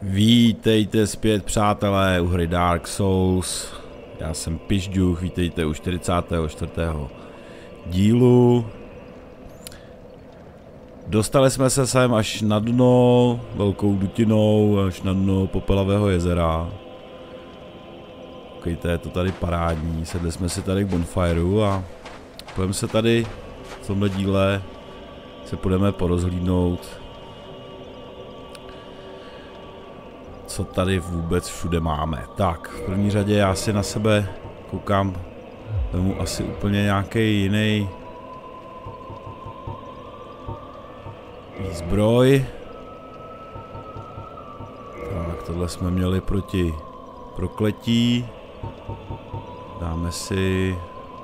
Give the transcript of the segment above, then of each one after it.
Vítejte zpět, přátelé, u hry Dark Souls. Já jsem Pižďuch, vítejte u 44. dílu. Dostali jsme se sem až na dno, velkou dutinou, až na dno Popelavého jezera. Koukejte, je to tady parádní, sedli jsme si tady k bonfireu a půjdeme se tady v tomhle díle se půjdeme porozhlídnout, co tady vůbec všude máme. Tak, v první řadě já si na sebe koukám, vemu asi úplně nějaký jiný výzbroj. Tak, tohle jsme měli proti prokletí. Dáme si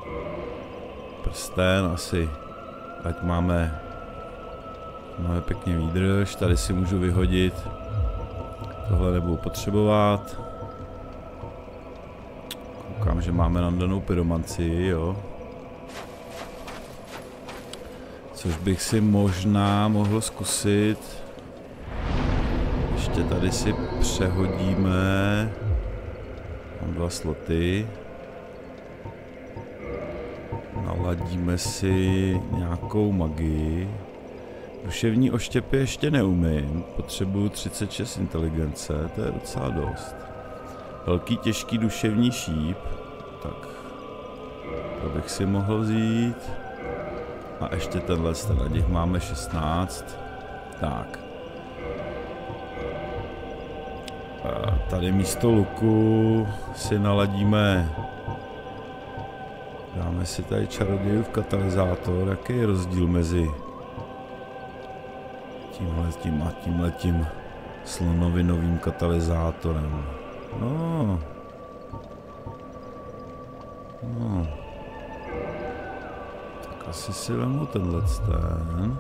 prsten asi, ať máme pěkně výdrž. Tady si můžu vyhodit. Tohle nebudu potřebovat. Koukám, že máme nandanou pyromanci, jo. Což bych si možná mohl zkusit. Ještě tady si přehodíme. Mám 2 sloty. Naladíme si nějakou magii. Duševní oštěpy ještě neumím, potřebuju 36 inteligence, to je docela dost. Velký těžký duševní šíp, tak to bych si mohl vzít. A ještě tenhle těch máme 16. Tak. A tady místo luku si naladíme. Dáme si tady čarodějův katalyzátor, jaký je rozdíl mezi tímhletím a tímhletím slonovinovým katalyzátorem. No. Tak asi si vemu tenhle ten.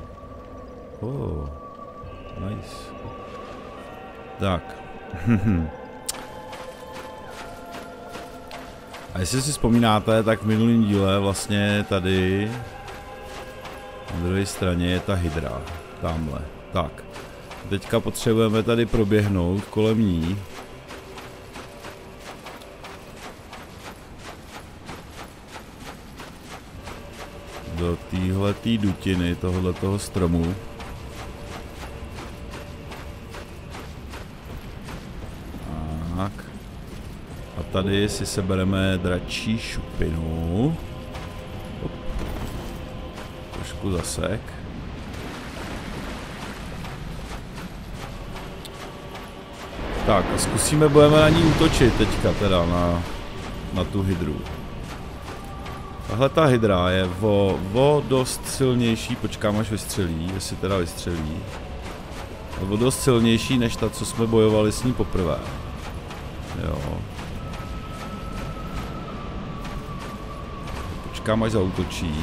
Nice. Tak. A jestli si vzpomínáte, tak v minulém díle vlastně tady na druhé straně je ta hydra. Tamhle. Tak. Teďka potřebujeme tady proběhnout kolem ní. Do téhletý dutiny, tohoto stromu. Tak. A tady si sebereme dračí šupinu. Trošku zasek. Tak a zkusíme, budeme na ní útočit teďka teda na tu hydru. Tahle ta hydra je o dost silnější, počkám až vystřelí, jestli teda vystřelí. O dost silnější než ta, co jsme bojovali s ní poprvé. Jo. Počkám až zaútočí.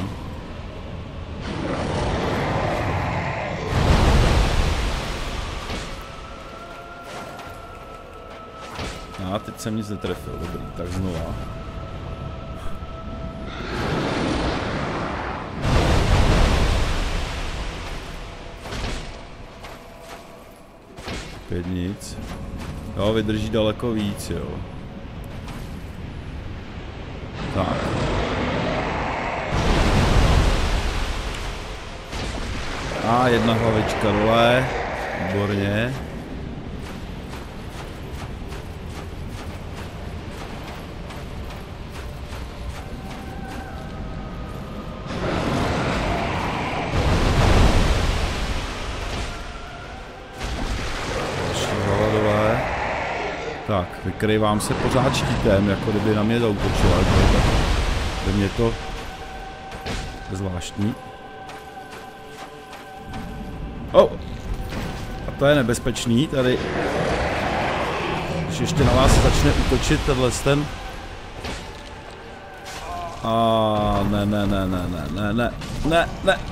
A teď jsem nic netrefil, dobrý, tak znova. Opět nic. Jo, vydrží daleko víc, jo. Tak. A jedna hlavička dole, výborně. Tak, vykrývám se pořád štítem, jako kdyby na mě zaútočila, tak mě to zvláštní. A to je nebezpečný, tady, když ještě na vás začne útočit tenhle ten. Ne.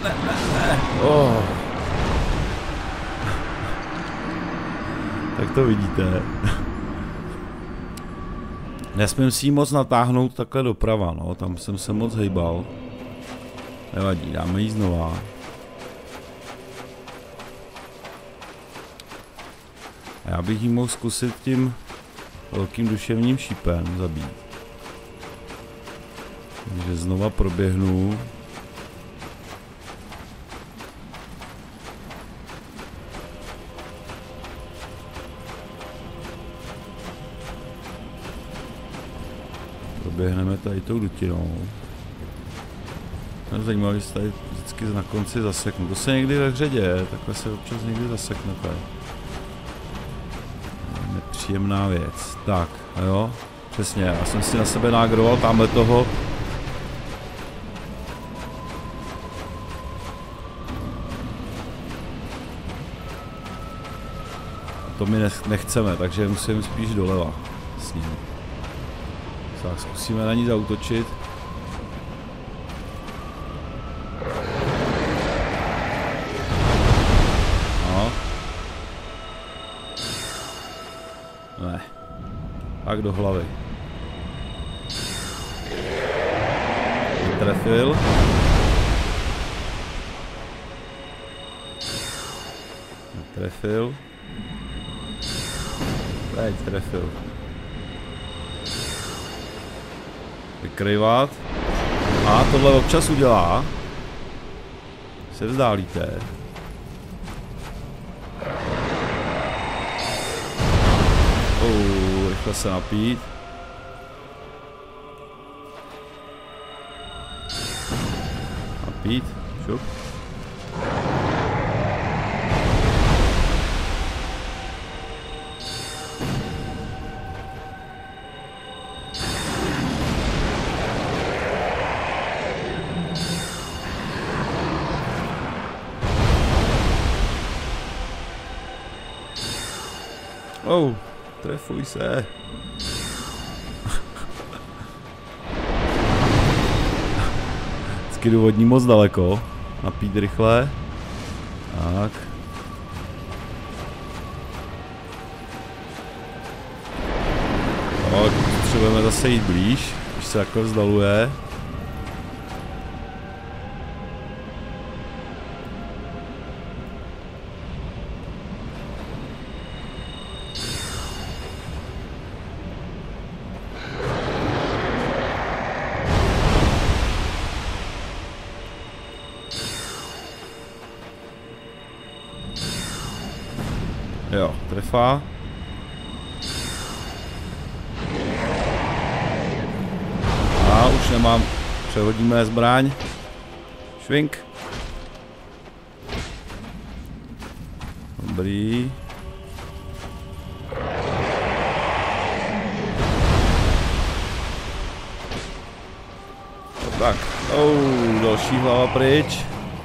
Tak to vidíte. Nesmím si ji moc natáhnout takhle doprava, no, tam jsem se moc hejbal. Nevadí, dáme ji znova. A Já bych jí mohl zkusit tím velkým duševním šípem zabít. Takže znova proběhnu. Proběhneme tady tou dutinou. Je zajímavé, že se tady vždycky na konci zaseknu. To se někdy ve hře děje, takhle se občas někdy zaseknete. Nepříjemná věc. Tak, jo, přesně, já jsem si na sebe nágroval tamhle toho. A to my nechceme, takže musím spíš doleva s ním. Tak zkusíme na ní zaútočit. No. Ne. Tak do hlavy. Trefil. Trefil. Teď trefil. Vykrývat. A tohle občas udělá. Se vzdálíte. Rychle se napít. Napít. Šup. Trefuj se. Vždycky jdu od ní moc daleko. Napít rychle. Tak. Tak, potřebujeme zase jít blíž, když se takhle vzdaluje. Jo, trefa. A už nemám. Přehodíme zbraň. Švink. Dobrý. Tak. Další hlava pryč.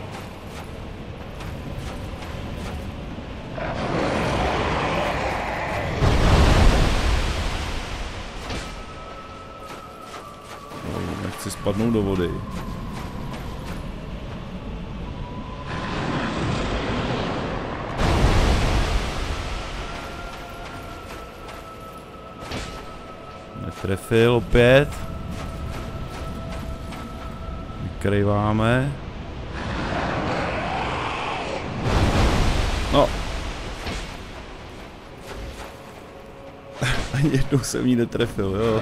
Nechci spadnout do vody. Netrefil opět. Vykrýváme. No. Ani jednou jsem jí netrefil, jo.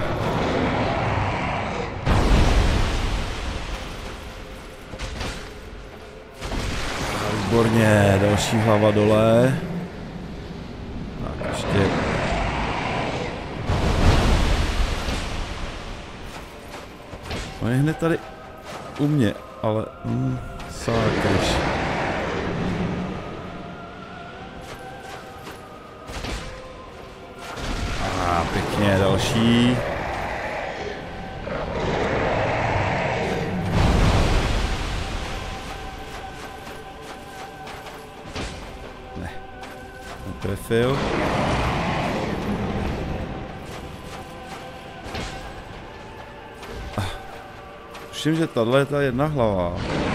Výborně, další hlava dole. Tak ještě. On je hned tady u mě, ale sákaš. Pěkně, další. Ne. Netrefil. Tuším, že tahle je ta jedna hlava.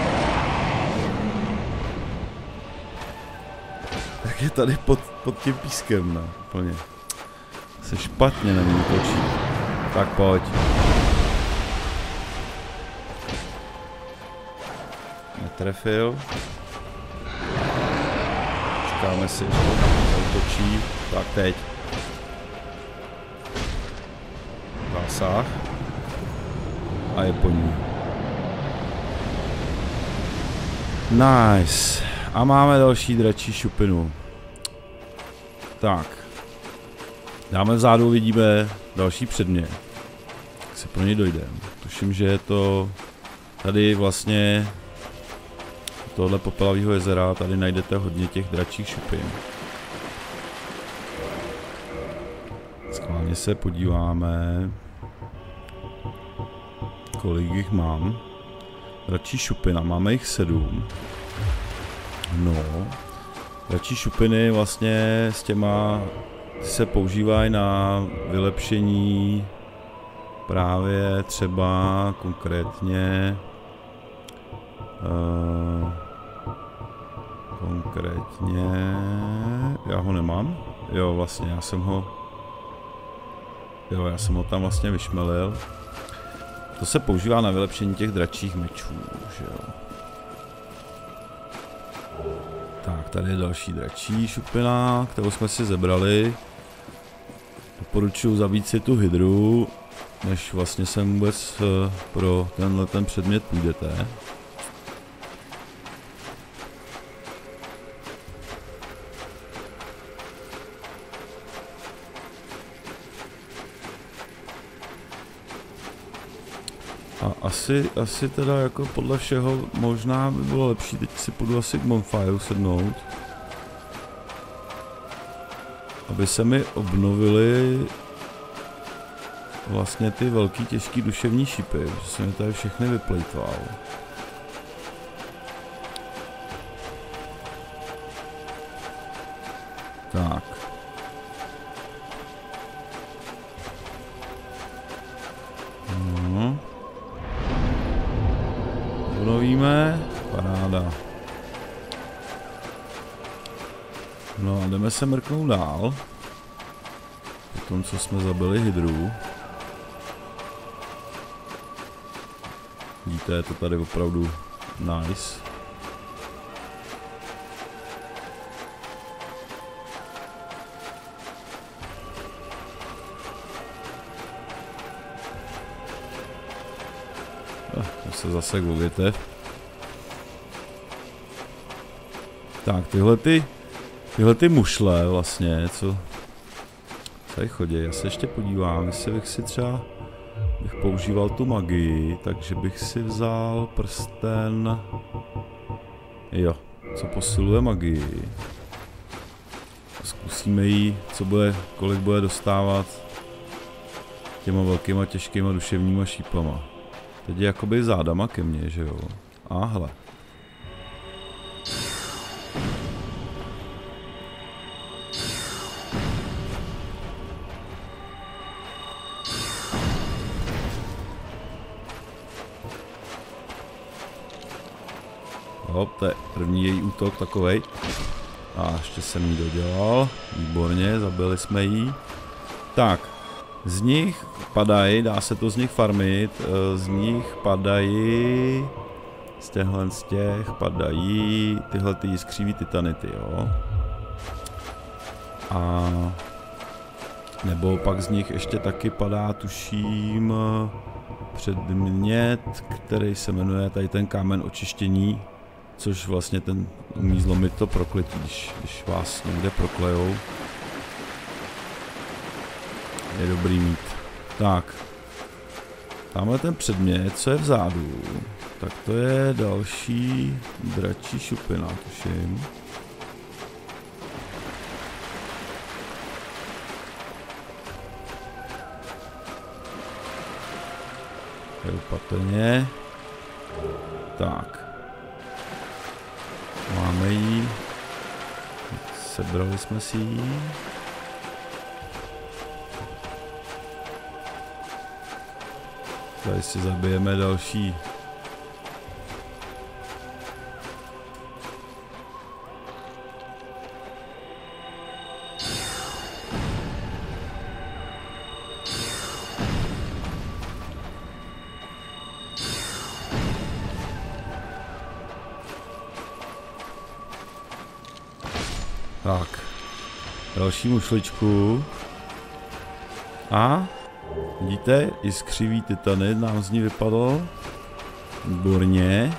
Tak je tady pod tím pískem, ne? Úplně. Se špatně na ní točí. Tak pojď. Netrefil. Čekáme si, že točí. Tak teď. Zásah. A je po ní. Nice. A máme další dračí šupinu. Tak. Dáme vzadu, vidíme další předmět. Tak se pro ně dojdeme. Tuším, že je to tady vlastně tohle popelavého jezera, tady najdete hodně těch dračích šupin. Schválně se podíváme, kolik jich mám. Dračí šupina, máme jich 7. No, dračí šupiny vlastně s těma se používají na vylepšení právě třeba konkrétně já ho nemám, jo vlastně já jsem ho tam vlastně vyšmelil. To se používá na vylepšení těch dračích mečů, že jo. Tak, tady je další dračí šupina, kterou jsme si zebrali. Doporučuji zabít si tu hydru, než vlastně sem vůbec pro ten předmět půjdete. A asi teda jako podle všeho možná by bylo lepší, teď si půjdu asi k Bonfire sednout. Aby se mi obnovily vlastně ty velký těžký duševní šípy, že jsem je tady všechny vyplejtval. Tak. No. Obnovíme. Paráda. No a jdeme se mrknout dál. Po tom, co jsme zabili hydru. Vidíte, je to tady opravdu nice. To se zase o větev. Tak, tyhle ty mušle vlastně, co tady chodí, já se ještě podívám, jestli bych si třeba používal tu magii, takže bych si vzal prsten, jo, co posiluje magii. Zkusíme jí, kolik bude dostávat těma velkýma těžkýma duševníma šípama. Teď je jakoby zádama ke mně, že jo. A hele. Hop, to je první její útok takovej. A ještě jsem jí dodělal. Výborně, zabili jsme jí. Tak, z nich padají, dá se to z nich farmit, z nich padají, z těch padají tyhle ty jiskřivý titanity, jo. A nebo pak z nich ještě taky padá, tuším, předmět, který se jmenuje tady ten kámen očištění, což vlastně ten umí zlomit to prokletí, když vás někde proklejou. Je dobrý mít. Tak. Tamhle ten předmět, co je vzadu, tak to je další dračí šupina, tuším. Je opatrně. Tak. Máme ji. Sebrali jsme si ji. Tady si zabijeme další. Tak. Další mušličku. A vidíte, i skřivý titanit nám z ní vypadl. Výborně.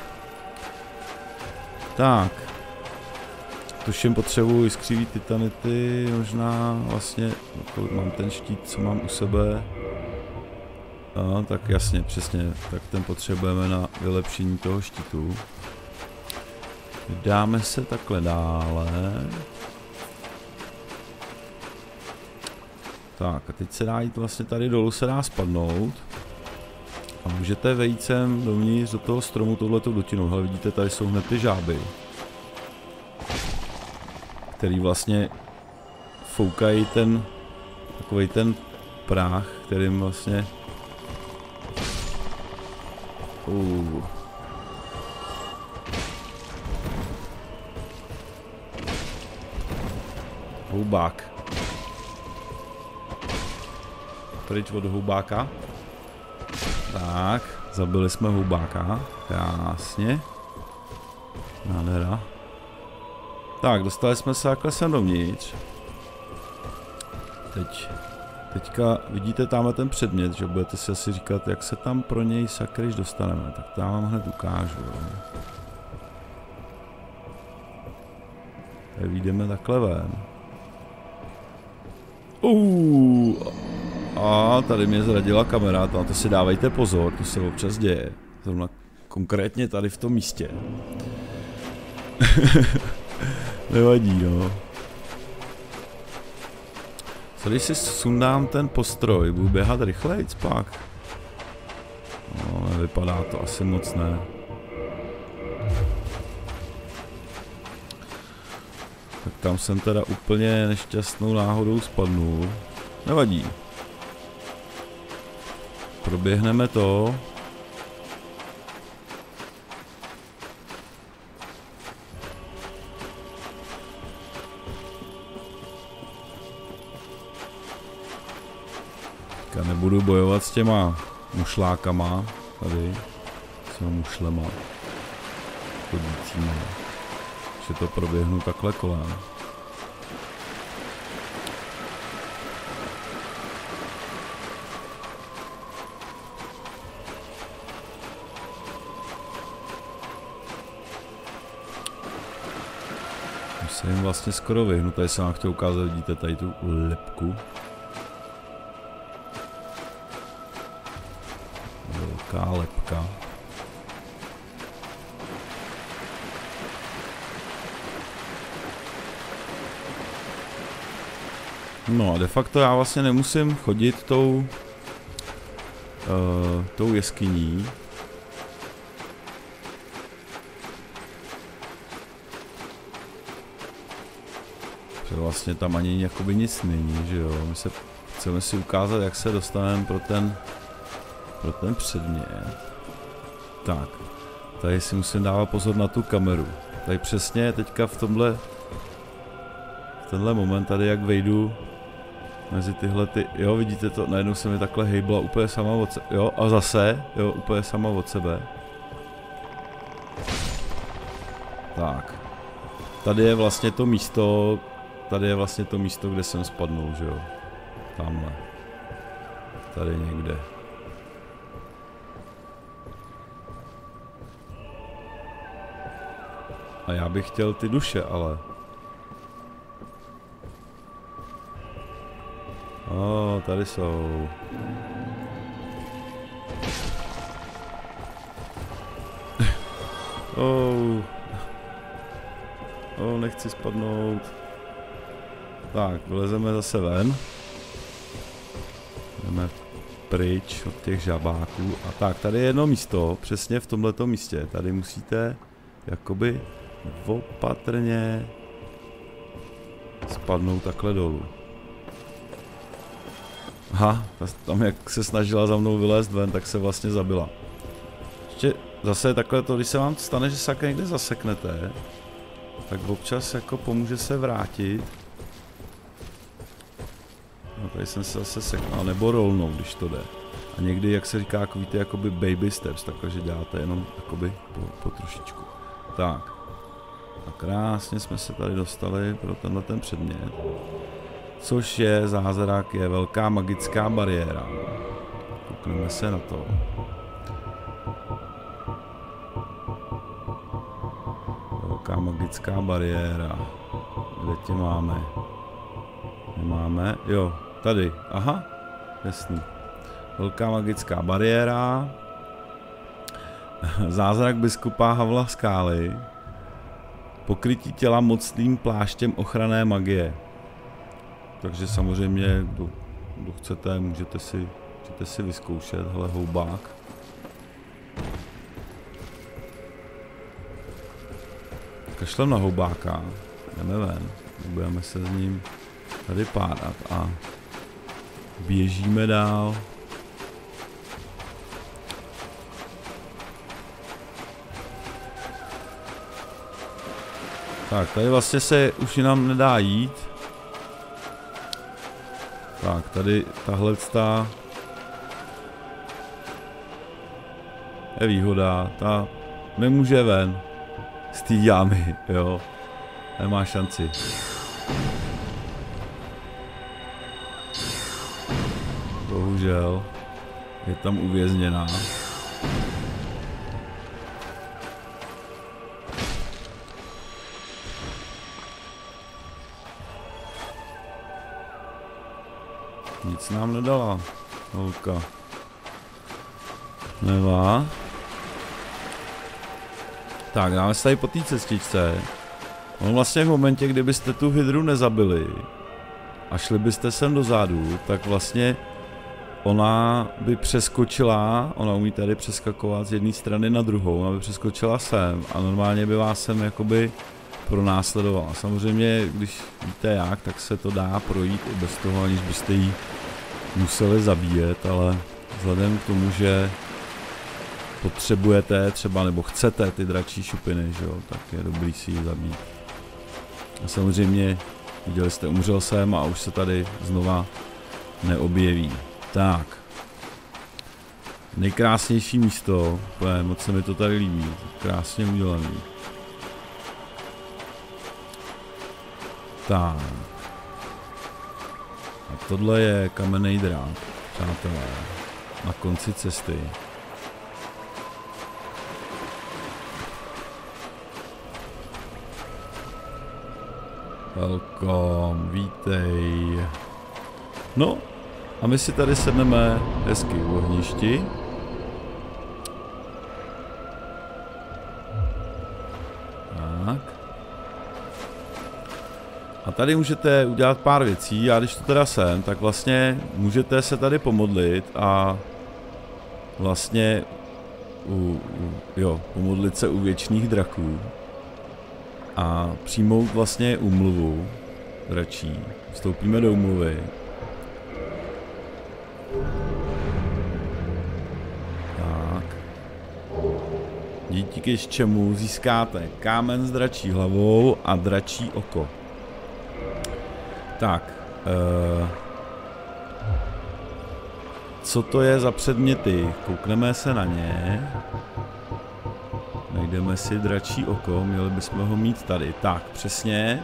Tak. Tuším potřebuji skřivý titanity, možná vlastně, mám ten štít, co mám u sebe. A, tak jasně, přesně, tak ten potřebujeme na vylepšení toho štítu. Dáme se takhle dále. Tak a teď se dá jít vlastně tady dolů, se dá spadnout. A můžete vejít sem dovnitř do toho stromu touhletou dutinou. Hele, vidíte, tady jsou hned ty žáby, který vlastně foukají ten, takovej ten prach, kterým vlastně Houbák. Pryč od houbáka. Tak, zabili jsme houbáka. Krásně. Nádhera. Tak, dostali jsme se takhle sem dovnitř. Teďka vidíte tamhle ten předmět, že budete si asi říkat, jak se tam pro něj sakryš dostaneme. Tak to já vám hned ukážu. Tady vyjdeme takhle ven. A tady mě zradila kamera, na to si dávejte pozor, to se občas děje. Zrovna konkrétně tady v tom místě. Nevadí, no. Co když si sundám ten postroj, budu běhat rychlejc pak? No, nevypadá to asi moc, ne. Tak tam jsem teda úplně nešťastnou náhodou spadnul. Nevadí. Proběhneme to. Teďka nebudu bojovat s těma mušlákama tady. S těma mušlema. Chodícíma. Že to proběhnu takhle kolem. Se jim vlastně skoro vyhnu, tady jsem vám chtěl ukázat, vidíte tady tu lepku. Velká lepka. No a de facto já vlastně nemusím chodit tou jeskyní. Vlastně tam ani jakoby nic není, že jo. My chceme si ukázat, jak se dostaneme pro ten předmět. Tak, tady si musím dávat pozor na tu kameru. Tady přesně teďka v tenhle moment tady, jak vejdu mezi tyhle jo, vidíte to, najednou se mi takhle hejbla úplně sama od sebe, jo, a zase, jo, úplně sama od sebe. Tak, tady je vlastně to místo, kde jsem spadnul, že jo. Tamhle. Tady někde. A já bych chtěl ty duše, ale. Tady jsou. Nechci spadnout. Tak, vylezeme zase ven. Jdeme pryč od těch žabáků. A tak, tady je jedno místo, přesně v tomhletom místě. Tady musíte jakoby opatrně spadnout takhle dolů. Aha, tam jak se snažila za mnou vylézt ven, tak se vlastně zabila. Ještě zase takhle to, když se vám stane, že se někde zaseknete, tak občas jako pomůže se vrátit. No tady jsem se zase seknul, nebo rolnout, když to jde. A někdy, jak se říká, jako víte, jakoby baby steps, takže děláte jenom jakoby po trošičku. Tak. A krásně jsme se tady dostali pro tenhle ten předmět. Což je zázrak, je velká magická bariéra. Koukneme se na to. Velká magická bariéra. Kde tě máme? Nemáme? Jo, tady. Aha, jasný. Velká magická bariéra. Zázrak biskupa Havla Skály. Pokrytí těla mocným pláštěm ochranné magie. Takže samozřejmě, kdo chcete, můžete si vyzkoušet. Hele, houbák. Kašlem na houbáka. Jdeme ven. Budeme se s ním tady pádat a běžíme dál. Tak, tady vlastně se už nám nedá jít. Tak, tady tahlecta je výhoda, ta nemůže ven z té jámy, jo, nemá šanci. Bohužel je tam uvězněná. Nic nám nedala, holka. Nevá. Tak, dáme se tady po té cestičce. On vlastně v momentě, kdybyste tu hydru nezabili a šli byste sem dozadu, tak vlastně ona by přeskočila, ona umí tady přeskakovat z jedné strany na druhou, ona by přeskočila sem a normálně by vás sem jakoby pronásledovala. Samozřejmě, když víte jak, tak se to dá projít i bez toho, aniž byste jí museli zabíjet, ale vzhledem k tomu, že potřebujete třeba nebo chcete ty dračí šupiny, že jo, tak je dobrý si ji zabít. A samozřejmě, viděli jste, umřel jsem a už se tady znova neobjeví. Tak. Nejkrásnější místo, moc se mi to tady líbí, krásně udělaný. Tak. A tohle je kamenný drát, přátelé, na konci cesty. Welcome, vítej. No, a my si tady sedneme hezky v ohništi. Tak. A tady můžete udělat pár věcí, já když to teda jsem, tak vlastně můžete se tady pomodlit a vlastně pomodlit se u věčných draků a přijmout vlastně úmluvu dračí. Vstoupíme do úmluvy. Tak. Díky čemu získáte kámen s dračí hlavou a dračí oko. Tak, co to je za předměty? Koukneme se na ně. Najdeme si dračí oko, měli bychom ho mít tady. Tak, přesně.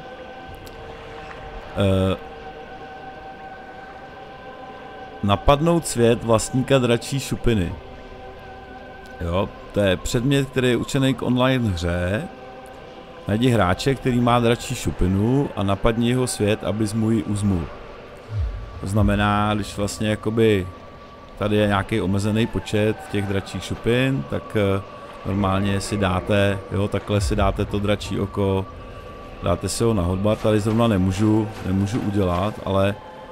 Napadnout svět vlastníka dračí šupiny. Jo, to je předmět, který je určený k online hře. Najdi hráče, který má dračí šupinu a napadni jeho svět, abys mu ji uzmul. To znamená, když vlastně jakoby tady je nějaký omezený počet těch dračích šupin, tak normálně si dáte, jo, takhle si dáte to dračí oko, dáte si ho na hotbar, tady zrovna nemůžu udělat, ale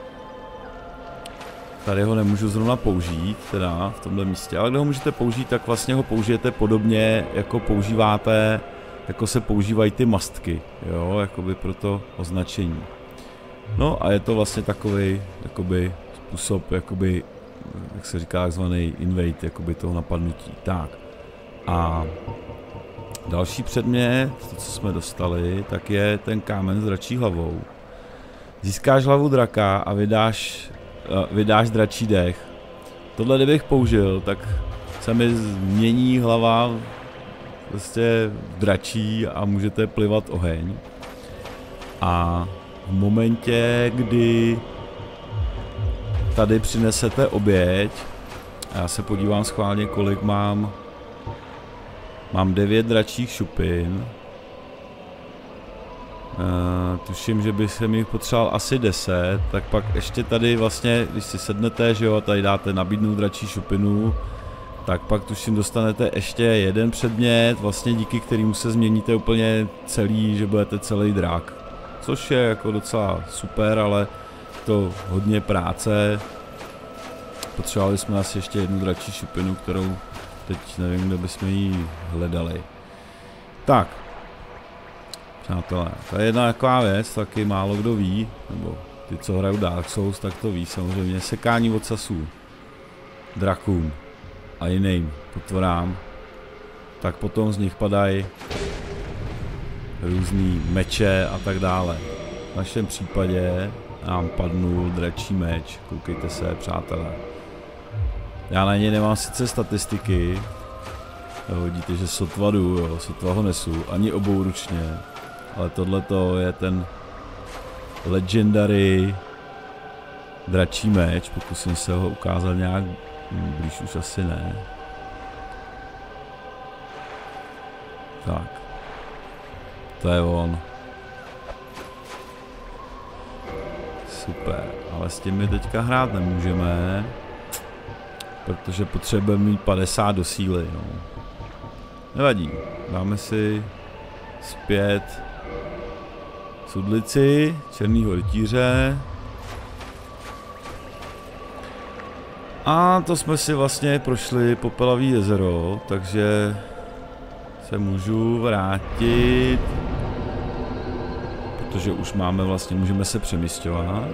tady ho nemůžu zrovna použít, teda v tomhle místě, ale kde ho můžete použít, tak vlastně ho použijete podobně, jako používáte, jako se používají ty mastky, jo, jakoby pro to označení. No a je to vlastně takový, jakoby způsob, jakoby, jak se říká, takzvaný invade, jakoby toho napadnutí. Tak. A další předmět, to, co jsme dostali, tak je ten kámen s dračí hlavou. Získáš hlavu draka a vydáš dračí dech. Tohle kdybych použil, tak se mi změní hlava prostě dračí a můžete plivat oheň. A v momentě, kdy tady přinesete oběť, a já se podívám schválně, kolik mám. Mám 9 dračích šupin. Tuším, že bych se mi potřeboval asi 10, tak pak ještě tady vlastně, když si sednete, že jo, tady dáte nabídnout dračí šupinu, tak pak tuším dostanete ještě jeden předmět, vlastně díky kterému se změníte úplně celý, že budete celý drak. Což je jako docela super, ale to hodně práce. Potřebovali jsme asi ještě jednu dračí šupinu, kterou teď nevím, kde bychom ji hledali. Tak. Přátelé, to je jedna taková věc, taky málo kdo ví, nebo ty, co hrajou Dark Souls, tak to ví samozřejmě. Sekání ocasů, drakům a jiným potvorám, tak potom z nich padají různý meče a tak dále. V našem případě nám padnul dračí meč, koukejte se, přátelé. Já na něj nemám sice statistiky, vidíte, že sotva jdu, jo, sotva ho nesu, ani obouručně. Ale tohleto je ten legendary dračí meč, pokusím se ho ukázat nějak blíž, už asi ne. Tak. To je on. Super, ale s tím my teďka hrát nemůžeme, protože potřebujeme mít 50 do síly, no. Nevadí, dáme si zpět sudlici, černýho rytíře. A to jsme si vlastně prošli Popelavý jezero, takže se můžu vrátit, protože už máme vlastně, můžeme se přemísťovat.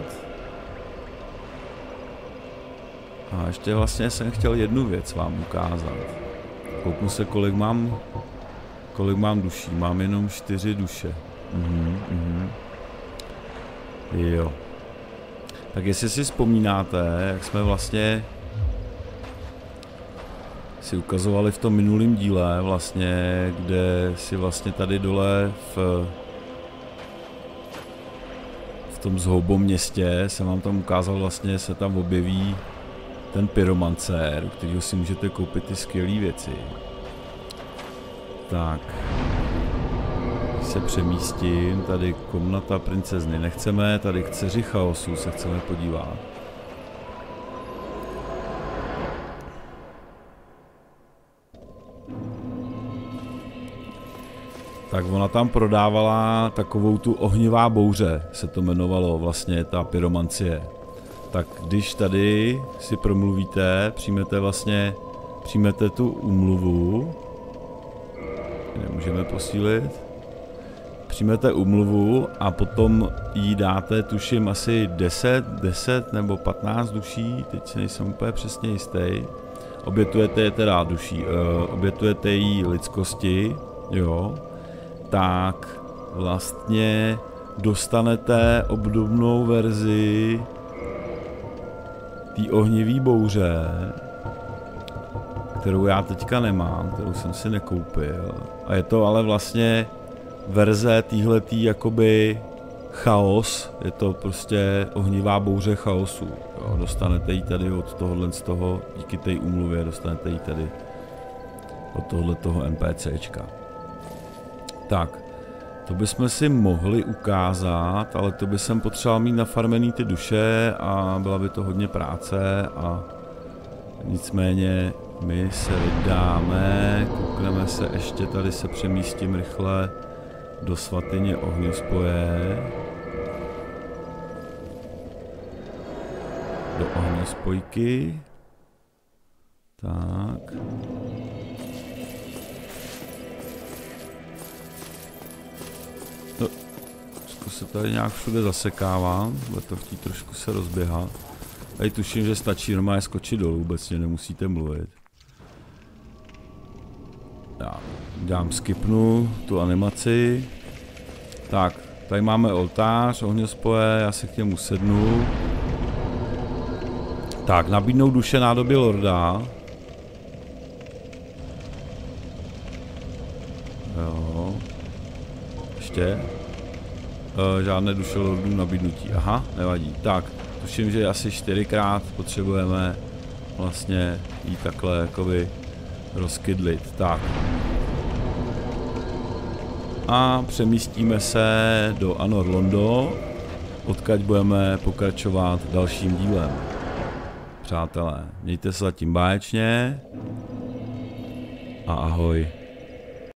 A ještě vlastně jsem chtěl jednu věc vám ukázat. Kouknu se, kolik mám duší. Mám jenom 4 duše. Jo. Tak jestli si vzpomínáte, jak jsme vlastně si ukazovali v tom minulém díle, vlastně, kde si vlastně tady dole v tom zhoubom městě jsem vám tam ukázal, vlastně se tam objeví ten pyromancer, u kterého si můžete koupit ty skvělé věci. Tak. Se přemístím, tady komnata princezny nechceme, tady k dceři chaosu se chceme podívat. Tak ona tam prodávala takovou tu ohnivá bouře, se to jmenovalo vlastně ta pyromancie. Tak když tady si promluvíte, přijmete tu úmluvu, nemůžeme posílit, přijmete úmluvu a potom jí dáte, tuším, asi 10 nebo 15 duší, teď si nejsem úplně přesně jistý. Obětujete je teda duší, obětujete jí lidskosti, jo, tak vlastně dostanete obdobnou verzi té ohnivý bouře, kterou já teďka nemám, kterou jsem si nekoupil. A je to ale vlastně verze týhletý jakoby chaos, je to prostě ohnivá bouře chaosu. Jo, dostanete ji tady od tohohle z toho, díky té úmluvě dostanete ji tady od tohoto NPCčka. Tak, to bychom si mohli ukázat, ale to by jsem potřeboval mít nafarmený ty duše a byla by to hodně práce a nicméně my se vydáme, koukneme se ještě, tady se přemístím rychle do svatyně ohňospoje. Do ohňospojky. Tak. No, se tady nějak všude zasekávám, bude to chtít trošku se rozběhat. Tady tuším, že stačí normálně skočit dolů, vůbec nemusíte mluvit. Já dám skipnu tu animaci. Tak, tady máme oltář, ohňospoje, já se k němu sednu. Tak, nabídnout duše nádobě lorda. Jo. Ještě. žádné duše lordů nabídnutí. Aha, nevadí. Tak, tuším, že asi 4krát potřebujeme vlastně jí takhle jakoby rozkydlit. Tak. A přemístíme se do Anor Londo, odkud budeme pokračovat dalším dílem. Přátelé, mějte se zatím báječně a ahoj.